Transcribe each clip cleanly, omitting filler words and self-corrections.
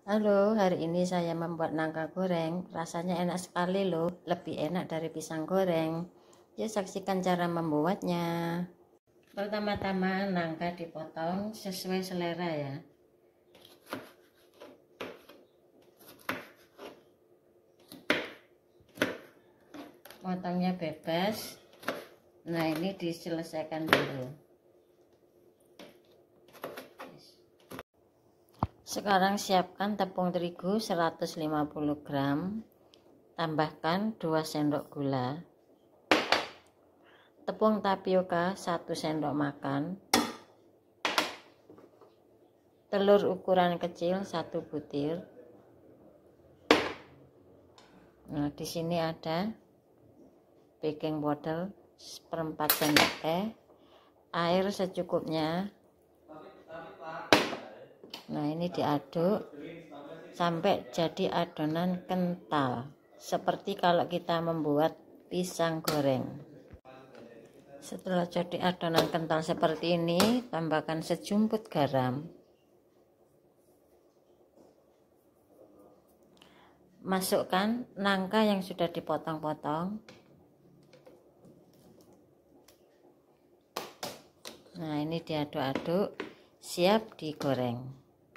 Halo, hari ini saya membuat nangka goreng. Rasanya enak sekali loh, lebih enak dari pisang goreng. Yuk saksikan cara membuatnya. Pertama-tama nangka dipotong sesuai selera ya. Potongnya bebas. Nah, ini diselesaikan dulu. Sekarang siapkan tepung terigu 150 gram, tambahkan 2 sendok gula, tepung tapioka 1 sendok makan, telur ukuran kecil 1 butir. Nah, di sini ada baking powder 1/4 sendok teh, air secukupnya. Nah, ini diaduk sampai jadi adonan kental, seperti kalau kita membuat pisang goreng. Setelah jadi adonan kental seperti ini, tambahkan sejumput garam. Masukkan nangka yang sudah dipotong-potong. Nah, ini diaduk-aduk, siap digoreng.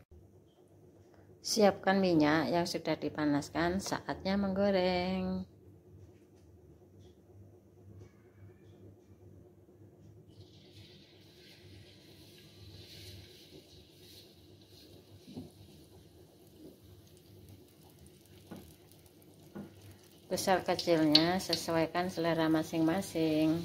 Siapkan minyak yang sudah dipanaskan, saatnya menggoreng. Besar kecilnya sesuaikan selera masing-masing.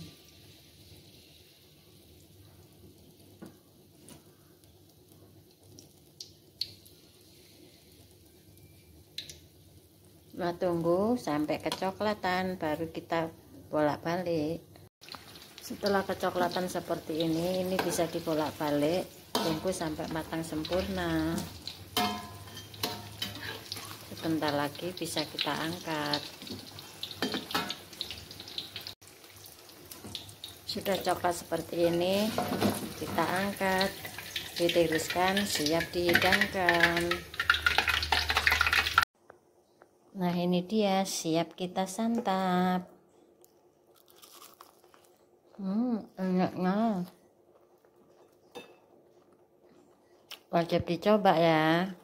Nah, tunggu sampai kecoklatan, baru kita bolak-balik. Setelah kecoklatan seperti ini bisa dibolak-balik, tunggu sampai matang sempurna. Sebentar lagi bisa kita angkat. Sudah coklat seperti ini, kita angkat, ditiriskan, siap dihidangkan. Nah, ini dia, siap kita santap. Enaknya. Wajib dicoba ya.